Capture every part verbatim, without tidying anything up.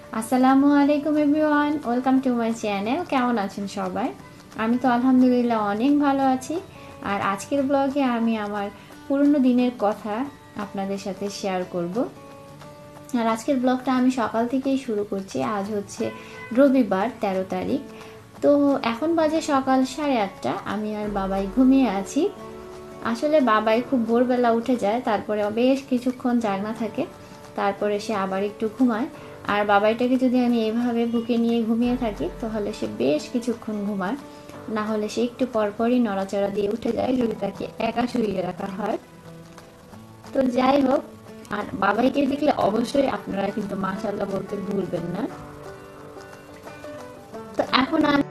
আসসালামু আলাইকুম everyone, welcome to my channel. কেমন আছেন সবাই? আমি তো আলহামদুলিল্লাহ অনেক ভালো আছি। আর আজকের ব্লগে আমি আমার পুরনো দিনের কথা আপনাদের সাথে শেয়ার করব। আর আজকের ব্লগটা আমি সকাল থেকেই শুরু করছি। আজ হচ্ছে রবিবার, তেরো তারিখ। তো এখন বাজে সকাল সাড়ে আটটা। আমি আর বাবাই ঘুমিয়ে আছি। আসলে বাবাই খুব ভোরবেলা উঠে যায়, তারপরে বেশ কিছুক্ষণ জাগনা থাকে, তারপরে সে আবার একটু ঘুমায়। আর বাবাইটাকে যদি আমি এইভাবে বুকে নিয়ে ঘুমিয়ে থাকি তাহলে সে বেশ কিছুক্ষণ ঘুমায়, না হলে সে একটু পরপরই নড়াচড়া দিয়ে উঠে যায় যদি তাকে একা শুইয়ে রাখা হয়। তো যাই হোক, আর বাবাইকে দেখলে অবশ্যই আপনারা কিন্তু মাশাআল্লাহ বলতে ভুলবেন না। তো এখন আমি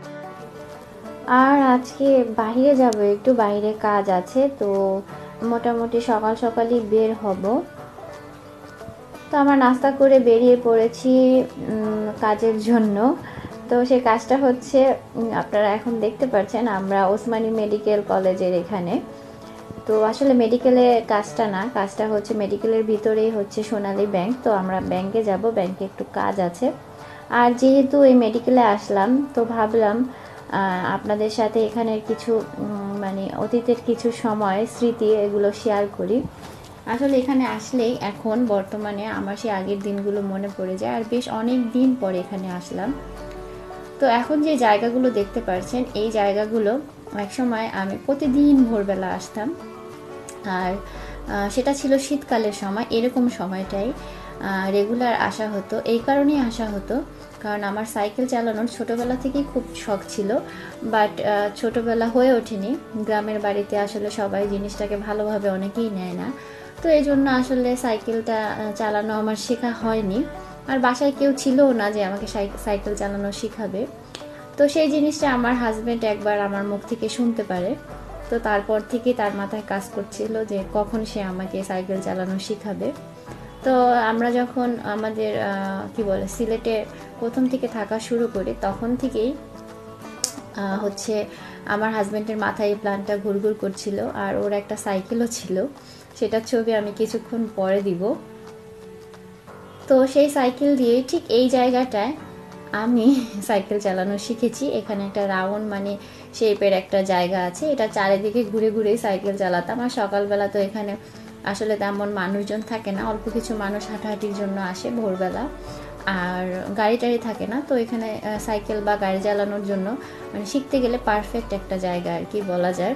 আর আজকে বাইরে যাব, একটু বাইরে কাজ আছে, তো মোটামুটি সকাল সকালই বের হব। তো আমার নাস্তা করে বেরিয়ে পড়েছি কাজের জন্য। তো সেই কাজটা হচ্ছে, আপনারা এখন দেখতে পাচ্ছেন আমরা ওসমানী মেডিকেল কলেজের এখানে। তো আসলে মেডিকেলে কাজটা না, কাজটা হচ্ছে মেডিকেলের ভিতরেই হচ্ছে সোনালী ব্যাংক। তো আমরা ব্যাংকে যাব, ব্যাংকে একটু কাজ আছে। আর যেহেতু এই মেডিকেলে আসলাম, তো ভাবলাম আপনাদের সাথে এখানের কিছু মানে অতীতের কিছু সময় স্মৃতি এগুলো শেয়ার করি। আসলে এখানে আসলেই এখন বর্তমানে আমার সেই আগের দিনগুলো মনে পড়ে যায়, আর বেশ অনেক দিন পরে এখানে আসলাম। তো এখন যে জায়গাগুলো দেখতে পাচ্ছেন, এই জায়গাগুলো একসময় আমি প্রতিদিন ভোরবেলা আসতাম। আর সেটা ছিল শীতকালের সময়, এরকম সময়টাই রেগুলার আসা হতো। এই কারণেই আসা হতো কারণ আমার সাইকেল চালানোর ছোটোবেলা থেকেই খুব শখ ছিল, বাট ছোটোবেলা হয়ে ওঠেনি। গ্রামের বাড়িতে আসলে সবাই জিনিসটাকে ভালোভাবে অনেকেই নেয় না, তো এই জন্য আসলে সাইকেলটা চালানো আমার শেখা হয়নি। আর বাসায় কেউ ছিলও না যে আমাকে সাইকেল চালানো শেখাবে। তো সেই জিনিসটা আমার হাজব্যান্ড একবার আমার মুখ থেকে শুনতে পারে, তো তারপর থেকে তার মাথায় কাজ করছিল যে কখন সে আমাকে সাইকেল চালানো শেখাবে। তো আমরা যখন আমাদের কি বলে সিলেটে প্রথম থেকে থাকা শুরু করি, তখন থেকেই হচ্ছে আমার হাজব্যান্ডের মাথায় এই প্ল্যানটা ঘুরঘুর করছিল। আর ওর একটা সাইকেলও ছিল, সেটার ছবি আমি কিছুক্ষণ পরে দিব। তো সেই সাইকেল দিয়ে ঠিক এই জায়গাটায় আমি সাইকেল চালানো শিখেছি। এখানে একটা রাউন্ড মানে শেপের একটা জায়গা আছে, এটা চারিদিকে ঘুরে ঘুরেই সাইকেল চালাতাম। আর সকালবেলা তো এখানে আসলে তেমন মানুষজন থাকে না, অল্প কিছু মানুষ হাঁটাহাঁটির জন্য আসে ভোরবেলা, আর গাড়ি টাড়ি থাকে না। তো এখানে সাইকেল বা গাড়ি চালানোর জন্য মানে শিখতে গেলে পারফেক্ট একটা জায়গা আর কি বলা যায়।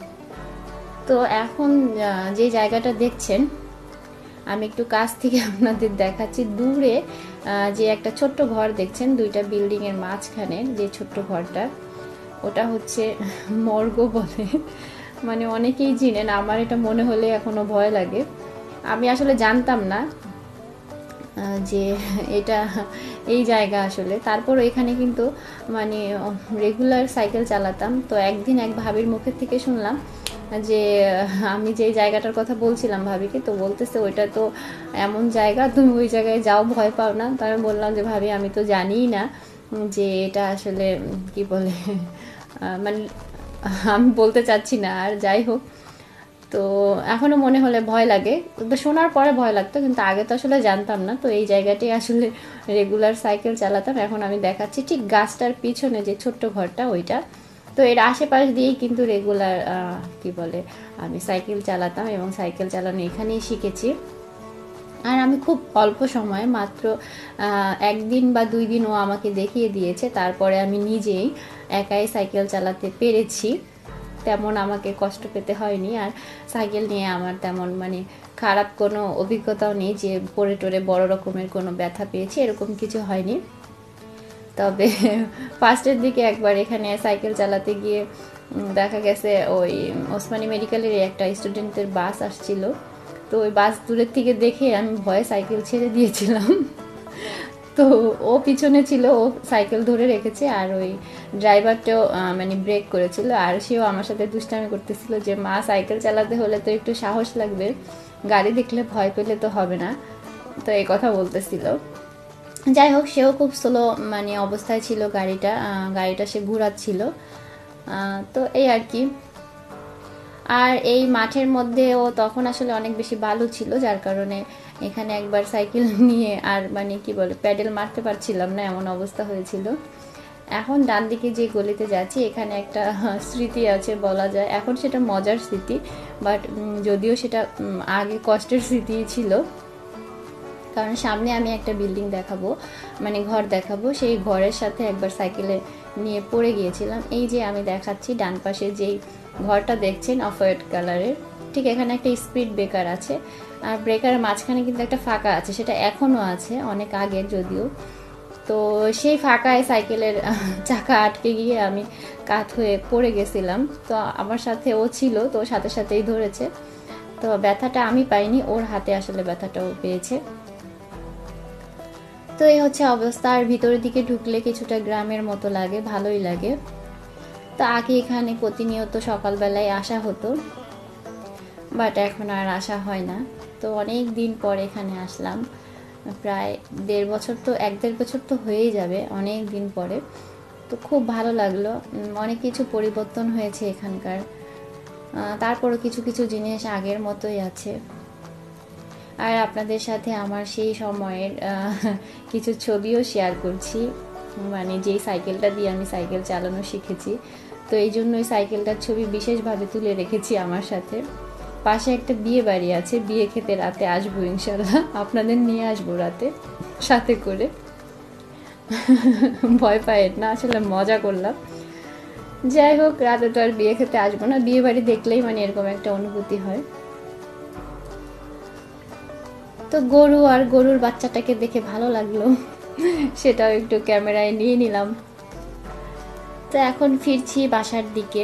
তো এখন যে জায়গাটা দেখছেন, আমি একটু কাছ থেকে আপনাদের দেখাচ্ছি। দূরে যে একটা ছোট্ট ঘর দেখছেন, দুইটা বিল্ডিংয়ের মাঝখানে যে ছোট্ট ঘরটা, ওটা হচ্ছে মর্গ বলে। মানে অনেকেই চিনেন, আমার এটা মনে হলে এখনও ভয় লাগে। আমি আসলে জানতাম না যে এটা এই জায়গা আসলে। তারপর এখানে কিন্তু মানে রেগুলার সাইকেল চালাতাম। তো একদিন এক ভাবির মুখের থেকে শুনলাম যে আমি যে জায়গাটার কথা বলছিলাম ভাবিকে, তো বলতেছে ওইটা তো এমন জায়গা, তুমি ওই জায়গায় যাও, ভয় পাও না। তো আমি বললাম যে ভাবি আমি তো জানিই না যে এটা আসলে কি বলে, মানে আমি বলতে চাচ্ছি না। আর যাই হোক, তো এখনও মনে হলে ভয় লাগে। তো শোনার পরে ভয় লাগতো, কিন্তু আগে তো আসলে জানতাম না। তো এই জায়গাটাই আসলে রেগুলার সাইকেল চালাতাম। এখন আমি দেখাচ্ছি ঠিক গাছটার পিছনে যে ছোট্ট ঘরটা, ওইটা। তো এর আশেপাশ দিয়েই কিন্তু রেগুলার কি বলে আমি সাইকেল চালাতাম, এবং সাইকেল চালানো এখানেই শিখেছি। আর আমি খুব অল্প সময়, মাত্র একদিন বা দুই দিন ও আমাকে দেখিয়ে দিয়েছে, তারপরে আমি নিজেই একাই সাইকেল চালাতে পেরেছি। তেমন আমাকে কষ্ট পেতে হয়নি। আর সাইকেল নিয়ে আমার তেমন মানে খারাপ কোনো অভিজ্ঞতাও নেই যে পড়ে টরে বড় রকমের কোনো ব্যথা পেয়েছি, এরকম কিছু হয়নি। তবে ফার্স্টের দিকে একবার এখানে সাইকেল চালাতে গিয়ে দেখা গেছে ওই ওসমানী মেডিকেলের একটা স্টুডেন্টের বাস আসছিল। তো ওই বাস দূরের থেকে দেখে আমি ভয়ে সাইকেল ছেড়ে দিয়েছিলাম। তো ও পিছনে ছিল, ও সাইকেল ধরে রেখেছে, আর ওই ড্রাইভারটাও মানে ব্রেক করেছিল। আর সেও আমার সাথে দুষ্টামি করতেছিল যে মা সাইকেল চালাতে হলে তো একটু সাহস লাগবে, গাড়ি দেখলে ভয় পেলে তো হবে না। তো এই কথা বলতেছিল। যাই হোক, সেও খুব স্লো মানে অবস্থায় ছিল গাড়িটা, গাড়িটা সে ঘুরাচ্ছিল। তো এই আর কি। আর এই মাঠের মধ্যেও তখন আসলে অনেক বেশি বালু ছিল, যার কারণে এখানে একবার সাইকেল নিয়ে আর মানে কি বলে প্যাডেল মারতে পারছিলাম না, এমন অবস্থা হয়েছিল। এখন ডান দিকে যে গলিতে যাচ্ছি এখানে একটা স্মৃতি আছে বলা যায়, এখন সেটা মজার স্মৃতি, বাট যদিও সেটা আগে কষ্টের স্মৃতি ছিল। কারণ সামনে আমি একটা বিল্ডিং দেখাবো, মানে ঘর দেখাবো, সেই ঘরের সাথে একবার সাইকেলে নিয়ে পড়ে গিয়েছিলাম। এই যে আমি দেখাচ্ছি ডান পাশে যেই ঘরটা দেখছেন অফ হোয়াইট কালারের, ঠিক এখানে একটা স্পিড ব্রেকার আছে, আর ব্রেকারের মাঝখানে কিন্তু একটা ফাঁকা আছে, সেটা এখনও আছে, অনেক আগের যদিও। তো সেই ফাঁকায় সাইকেলের চাকা আটকে গিয়ে আমি কাত হয়ে পড়ে গেছিলাম। তো আমার সাথে ও ছিল, তো সাথে সাথেই ধরেছে। তো ব্যথাটা আমি পাইনি, ওর হাতে আসলে ব্যথাটাও পেয়েছে। তো এই হচ্ছে অবস্থা। আর ভিতরের দিকে ঢুকলে কিছুটা গ্রামের মতো লাগে, ভালোই লাগে। তো আগে এখানে প্রতিনিয়ত সকালবেলায় আসা হতো, বাট এখন আর আসা হয় না। তো অনেক দিন পর এখানে আসলাম, প্রায় দেড় বছর, তো এক দেড় বছর তো হয়েই যাবে, অনেক দিন পরে। তো খুব ভালো লাগলো, অনেক কিছু পরিবর্তন হয়েছে এখানকার, তারপরও কিছু কিছু জিনিস আগের মতোই আছে। আর আপনাদের সাথে আমার সেই সময়ের কিছু ছবিও শেয়ার করছি, মানে যেই সাইকেলটা দিয়ে আমি সাইকেল চালানো শিখেছি। তো এই জন্য ওই সাইকেলটার ছবি বিশেষভাবে তুলে রেখেছি আমার সাথে। পাশে একটা বিয়ে বাড়ি আছে, বিয়ে খেতে রাতে আসবো ইনশাল্লাহ, আপনাদের নিয়ে আসবো রাতে সাথে করে। ভয় পায়েন না, আসলে মজা করলাম। যাই হোক, রাতে তো আর বিয়ে খেতে আসবো না, বিয়ে বাড়ি দেখলেই মানে এরকম একটা অনুভূতি হয়। তো গরু আর গরুর বাচ্চাটাকে দেখে ভালো লাগলো, সেটাও একটু ক্যামেরায় নিয়ে নিলাম। তো এখন ফিরছি বাসার দিকে।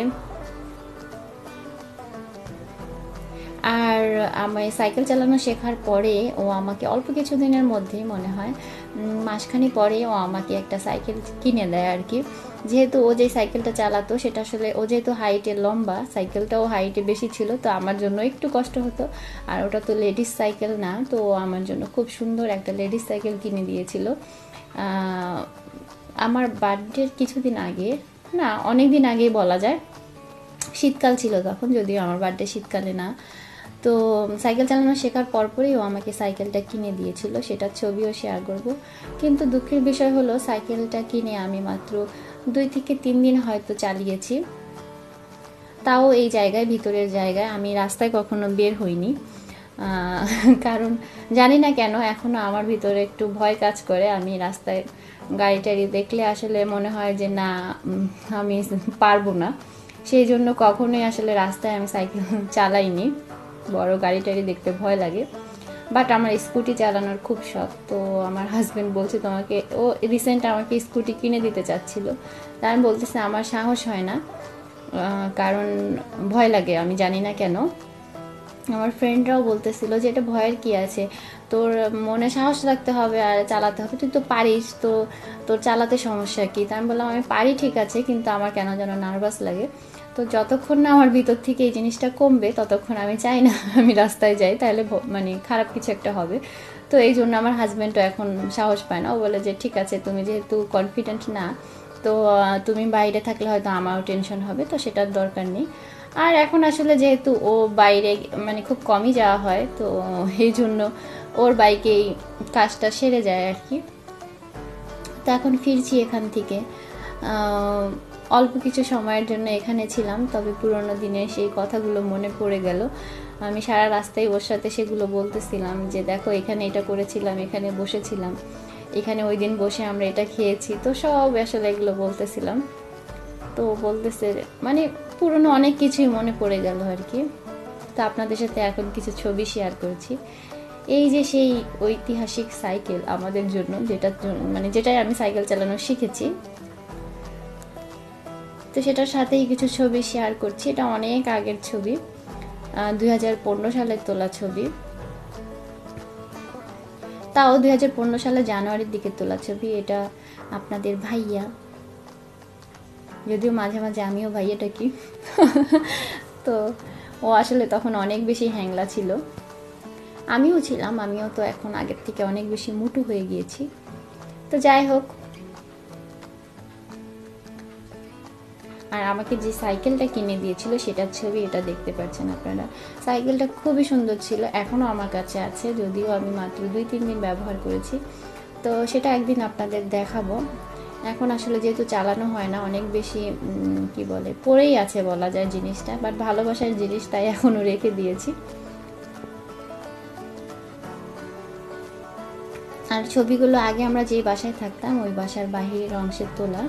আর আমি সাইকেল চালানো শেখার পরে ও আমাকে অল্প কিছু দিনের মধ্যে, মনে হয় মাসখানি পরে, ও আমাকে একটা সাইকেল কিনে দেয় আর কি। যেহেতু ও যে সাইকেলটা চালাতো সেটা আসলে, ও যেহেতু হাইটে লম্বা, সাইকেলটাও হাইটে বেশি ছিল, তো আমার জন্য একটু কষ্ট হতো। আর ওটা তো লেডিস সাইকেল না, তো আমার জন্য খুব সুন্দর একটা লেডিস সাইকেল কিনে দিয়েছিল আমার বার্থডের কিছুদিন আগে, না অনেক দিন আগেই বলা যায়, শীতকাল ছিল তখন, যদিও আমার বার্থডে শীতকালে না। তো সাইকেল চালানো শেখার পরপরই ও আমাকে সাইকেলটা কিনে দিয়েছিল, সেটার ছবিও শেয়ার করব। কিন্তু দুঃখের বিষয় হলো সাইকেলটা কিনে আমি মাত্র দুই থেকে তিন দিন হয়তো চালিয়েছি, তাও এই জায়গায়, ভিতরের জায়গায়, আমি রাস্তায় কখনো বের হইনি। কারণ জানি না কেন এখনও আমার ভিতরে একটু ভয় কাজ করে, আমি রাস্তায় গাড়ি টাড়ি দেখলে আসলে মনে হয় যে না, আমি পারবো না, সেই জন্য কখনোই আসলে রাস্তায় আমি সাইকেল চালাইনি, বড় গাড়ি টাড়ি দেখতে ভয় লাগে। বাট আমার স্কুটি চালানোর খুব শখ, তো আমার হাজব্যান্ড বলছে তোমাকে, ও রিসেন্ট আমাকে স্কুটি কিনে দিতে চাচ্ছিল, তাই আমি বলতেছি আমার সাহস হয় না, কারণ ভয় লাগে, আমি জানি না কেন। আমার ফ্রেন্ডরাও বলতেছিল যে এটা ভয়ের কি আছে, তোর মনে সাহস রাখতে হবে আর চালাতে হবে, তুই তো পারিস, তো তোর চালাতে সমস্যা কি? তাই আমি বললাম আমি পারি ঠিক আছে, কিন্তু আমার কেন যেন নার্ভাস লাগে। তো যতক্ষণ না আমার ভিতর থেকে এই জিনিসটা কমবে ততক্ষণ আমি চাই না আমি রাস্তায় যাই, তাহলে মানে খারাপ কিছু একটা হবে। তো এই জন্য আমার হাজব্যান্ডও এখন সাহস পায় না, ও বলে যে ঠিক আছে, তুমি যেহেতু কনফিডেন্ট না, তো তুমি বাইরে থাকলে হয়তো আমারও টেনশন হবে, তো সেটার দরকার নেই। আর এখন আসলে যেহেতু ও বাইরে মানে খুব কমই যাওয়া হয়, তো এই জন্য ওর বাইকেই কাজটা সেরে যায় আর কি। তো এখন ফিরছি এখান থেকে, অল্প কিছু সময়ের জন্য এখানে ছিলাম, তবে পুরোনো দিনের সেই কথাগুলো মনে পড়ে গেল। আমি সারা রাস্তায় ওর সাথে সেগুলো বলতেছিলাম যে দেখো এখানে এটা করেছিলাম, এখানে বসেছিলাম, এখানে ওই দিন বসে আমরা এটা খেয়েছি, তো সব আসলে এগুলো বলতেছিলাম। তো বলতেছে মানে পুরনো অনেক কিছুই মনে পড়ে গেল আর কি। তো আপনাদের সাথে এখন কিছু ছবি শেয়ার করছি। এই যে সেই ঐতিহাসিক সাইকেল আমাদের জন্য, যেটার জন্য মানে যেটাই আমি সাইকেল চালানো শিখেছি, তো সেটার সাথেই কিছু ছবি শেয়ার করছি। এটা অনেক আগের ছবি, দুই হাজার পনেরো সালের তোলা ছবি, তাও দুই হাজার পনেরো সালে জানুয়ারির দিকে তোলা ছবি। এটা আপনাদের ভাইয়া, যদিও মাঝে মাঝে আমিও ভাইয়াটা কি তো ও আসলে তখন অনেক বেশি হ্যাংলা ছিল, আমিও ছিলাম, আমিও তো এখন আগের থেকে অনেক বেশি মোটু হয়ে গিয়েছি। তো যাই হোক, আর আমাকে যে সাইকেলটা কিনে দিয়েছিল সেটার ছবি এটা দেখতে পাচ্ছেন আপনারা। সাইকেলটা খুবই সুন্দর ছিল, এখনও আমার কাছে আছে, যদিও আমি মাত্র দুই তিন দিন ব্যবহার করেছি। তো সেটা একদিন আপনাদের দেখাবো। এখন আসলে যেহেতু চালানো হয় না, অনেক বেশি কি বলে পড়েই আছে বলা যায় জিনিসটা, বাট ভালোবাসার জিনিস, তাই এখনও রেখে দিয়েছি। আর ছবিগুলো আগে আমরা যে বাসায় থাকতাম ওই বাসার বাহিরের অংশের তোলা।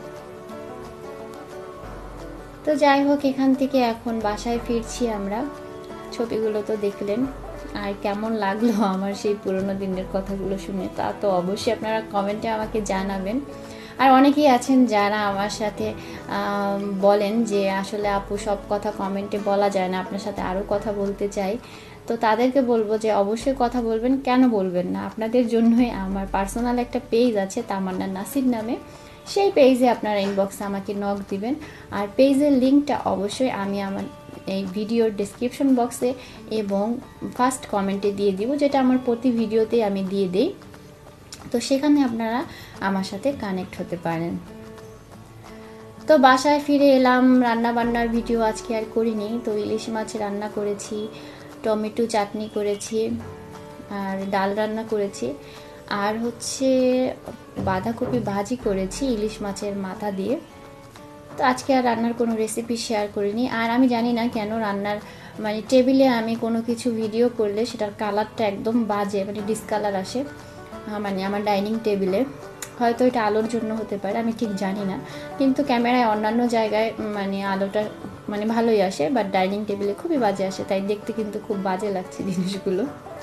তো যাই হোক, এখান থেকে এখন বাসায় ফিরছি আমরা। ছবিগুলো তো দেখলেন, আর কেমন লাগলো আমার সেই পুরোনো দিনের কথাগুলো শুনে তা তো অবশ্যই আপনারা কমেন্টে আমাকে জানাবেন। আর অনেকেই আছেন যারা আমার সাথে বলেন যে আসলে আপু সব কথা কমেন্টে বলা যায় না, আপনার সাথে আরও কথা বলতে চাই। তো তাদেরকে বলবো যে অবশ্যই কথা বলবেন, কেন বলবেন না। আপনাদের জন্যই আমার পার্সোনাল একটা পেজ আছে তামান্না নাসির নামে, সেই পেজে আপনারা ইনবক্সে আমাকে নক দিবেন। আর পেজের লিঙ্কটা অবশ্যই আমি আমার এই ভিডিওর ডেসক্রিপশন বক্সে এবং ফার্স্ট কমেন্টে দিয়ে দিব, যেটা আমার প্রতি ভিডিওতেই আমি দিয়ে দিই। তো সেখানে আপনারা আমার সাথে কানেক্ট হতে পারেন। তো বাসায় ফিরে এলাম, রান্না বান্নার ভিডিও আজকে আর করিনি। তো ইলিশ মাছ রান্না করেছি, টমেটো চাটনি করেছি, আর ডাল রান্না করেছি, আর হচ্ছে বাঁধাকপি ভাজি করেছি ইলিশ মাছের মাথা দিয়ে। তো আজকে আর রান্নার কোনো রেসিপি শেয়ার করিনি। আর আমি জানি না কেন রান্নার মানে টেবিলে আমি কোনো কিছু ভিডিও করলে সেটার কালারটা একদম বাজে, মানে ডিসকালার আসে মানে আমার ডাইনিং টেবিলে। হয়তো এটা আলোর জন্য হতে পারে, আমি ঠিক জানি না, কিন্তু ক্যামেরায় অন্যান্য জায়গায় মানে আলোটা মানে ভালোই আসে, বাট ডাইনিং টেবিলে খুবই বাজে আসে, তাই দেখতে কিন্তু খুব বাজে লাগছে জিনিসগুলো।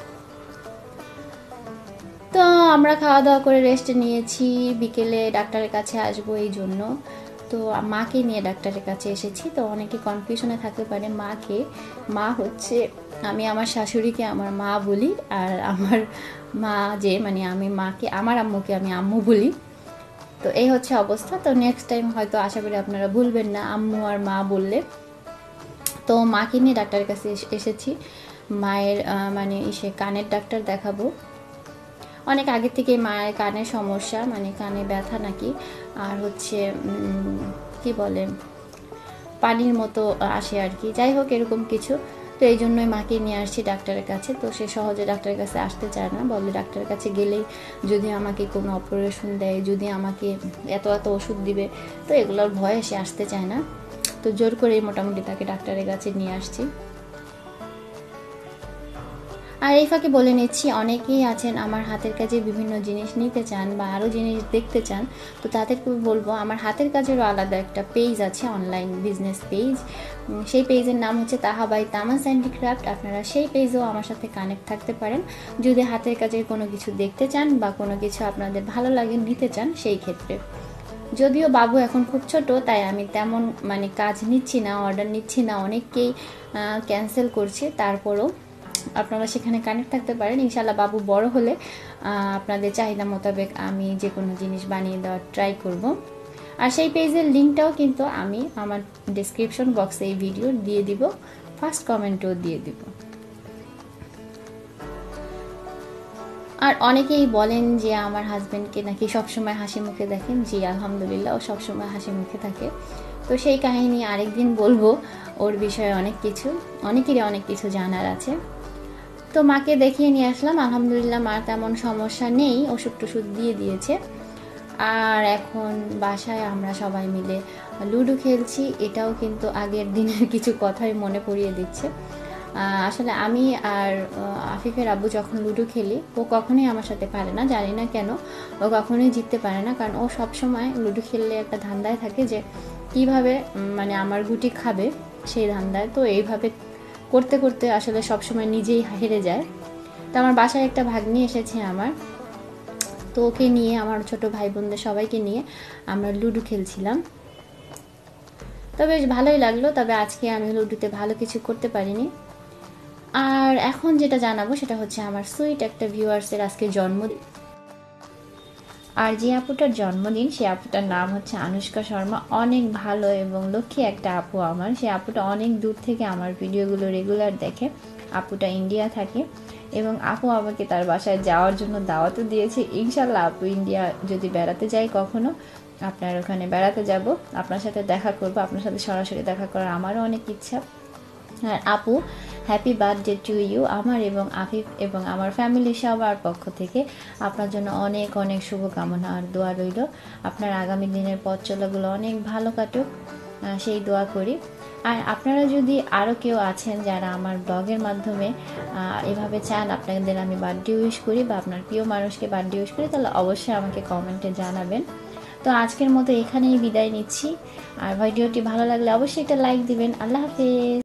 তো আমরা খাওয়া দাওয়া করে রেস্ট নিয়েছি, বিকেলে ডাক্তারের কাছে আসবো এই জন্য। তো মাকে নিয়ে ডাক্তারের কাছে এসেছি। তো অনেকে কনফিউশনে থাকতে পারে মাকে, মা হচ্ছে আমি আমার শাশুড়িকে আমার মা বলি, আর আমার মা যে মানে আমি মাকে আমার আম্মুকে আমি আম্মু বলি। তো এই হচ্ছে অবস্থা। তো নেক্সট টাইম হয়তো আশা করি আপনারা ভুলবেন না আম্মু আর মা বললে। তো মাকে নিয়ে ডাক্তারের কাছে এসেছি, মায়ের মানে এসে কানের ডাক্তার দেখাবো। অনেক আগে থেকে মায়ের কানের সমস্যা, মানে কানে ব্যথা নাকি, আর হচ্ছে কি বলে পানির মতো আসে আর কি, যাই হোক এরকম কিছু। তো এই জন্যই মাকে নিয়ে আসছি ডাক্তারের কাছে। তো সে সহজে ডাক্তারের কাছে আসতে চায় না, বলে ডাক্তারের কাছে গেলেই যদি আমাকে কোনো অপারেশন দেয়, যদি আমাকে এত এত ওষুধ দিবে, তো এগুলোর ভয়ে সে আসতে চায় না। তো জোর করে মোটামুটি তাকে ডাক্তারের কাছে নিয়ে আসছি। আর এই ফাঁকে বলে নিচ্ছি, অনেকেই আছেন আমার হাতের কাজে বিভিন্ন জিনিস নিতে চান বা আরও জিনিস দেখতে চান। তো তাদেরকে বলবো আমার হাতের কাজেরও আলাদা একটা পেজ আছে, অনলাইন বিজনেস পেজ। সেই পেজের নাম হচ্ছে তাহা বাই তামান্না হ্যান্ডিক্রাফট। আপনারা সেই পেজেও আমার সাথে কানেক্ট থাকতে পারেন যদি হাতের কাজের কোনো কিছু দেখতে চান বা কোনো কিছু আপনাদের ভালো লাগে নিতে চান সেই ক্ষেত্রে। যদিও বাবু এখন খুব ছোট, তাই আমি তেমন মানে কাজ নিচ্ছি না, অর্ডার নিচ্ছি না, অনেককেই ক্যান্সেল করছি। তারপরও আপনারা সেখানে কানেক্ট থাকতে পারেন। ইনশাল্লাহ বাবু বড় হলে আপনাদের চাহিদা মোতাবেক আমি যে কোনো জিনিস বানিয়ে দেওয়ার ট্রাই করব। আর সেই পেজের লিঙ্কটাও কিন্তু আমি আমার ডেসক্রিপশন বক্সে এই ভিডিও দিয়ে দিব, ফার্স্ট কমেন্টও দিয়ে দিব। আর অনেকেই বলেন যে আমার হাজব্যান্ডকে নাকি সবসময় হাসি মুখে দেখেন। জি আলহামদুলিল্লাহ, ও সবসময় হাসি মুখে থাকে। তো সেই কাহিনী আরেকদিন বলবো, ওর বিষয়ে অনেক কিছু, অনেকেরই অনেক কিছু জানার আছে। তো মাকে দেখিয়ে নিয়ে আসলাম, আলহামদুলিল্লাহ মার তেমন সমস্যা নেই, ওষুধ টষুধ দিয়ে দিয়েছে। আর এখন বাসায় আমরা সবাই মিলে লুডো খেলছি। এটাও কিন্তু আগের দিনের কিছু কথাই মনে পড়িয়ে দিচ্ছে। আসলে আমি আর আফিফের আব্বু যখন লুডো খেলি, ও কখনোই আমার সাথে পারে না, জানি না কেন, ও কখনোই জিততে পারে না। কারণ ও সবসময় লুডো খেললে একটা ধান্দায় থাকে যে কিভাবে মানে আমার গুটি খাবে, সেই ধান্দায়। তো এইভাবে করতে করতে আসলে সবসময় নিজেই হেরে যায়। তো আমার বাসায় একটা ভাগ্নি এসেছে আমার, তো ওকে নিয়ে আমার ছোট ভাই বোনদের সবাইকে নিয়ে আমরা লুডো খেলছিলাম। তো বেশ ভালোই লাগলো। তবে আজকে আমি লুডোতে ভালো কিছু করতে পারিনি। আর এখন যেটা জানাবো সেটা হচ্ছে আমার সুইট একটা ভিউয়ার্সের আজকে জন্মদিন। আর যে আপুটার জন্মদিন, সে আপুটার নাম হচ্ছে আনুষ্কা শর্মা। অনেক ভালো এবং লক্ষ্মী একটা আপু আমার। সে আপুটা অনেক দূর থেকে আমার ভিডিওগুলো রেগুলার দেখে। আপুটা ইন্ডিয়া থাকে এবং আপু আমাকে তার বাসায় যাওয়ার জন্য দাওয়াতও দিয়েছে। ইনশাল্লাহ আপু ইন্ডিয়া যদি বেড়াতে যাই কখনো, আপনার ওখানে বেড়াতে যাব, আপনার সাথে দেখা করব, আপনার সাথে সরাসরি দেখা করার আমারও অনেক ইচ্ছা। আর আপু, হ্যাপি বার্থডে টু ইউ। আমার এবং আফিফ এবং আমার ফ্যামিলি সবার পক্ষ থেকে আপনার জন্য অনেক অনেক শুভকামনা আর দোয়া রইল। আপনার আগামী দিনের পথ চলাগুলো অনেক ভালো কাটুক, সেই দোয়া করি। আর আপনারা যদি আরও কেউ আছেন যারা আমার ব্লগের মাধ্যমে এভাবে চান আপনাদের আমি বার্থডে উইশ করি বা আপনার প্রিয় মানুষকে বার্থডে উইশ করি, তাহলে অবশ্যই আমাকে কমেন্টে জানাবেন। তো আজকের মতো এখানেই বিদায় নিচ্ছি। আর ভিডিওটি ভালো লাগলে অবশ্যই একটা লাইক দিবেন। আল্লাহ হাফেজ।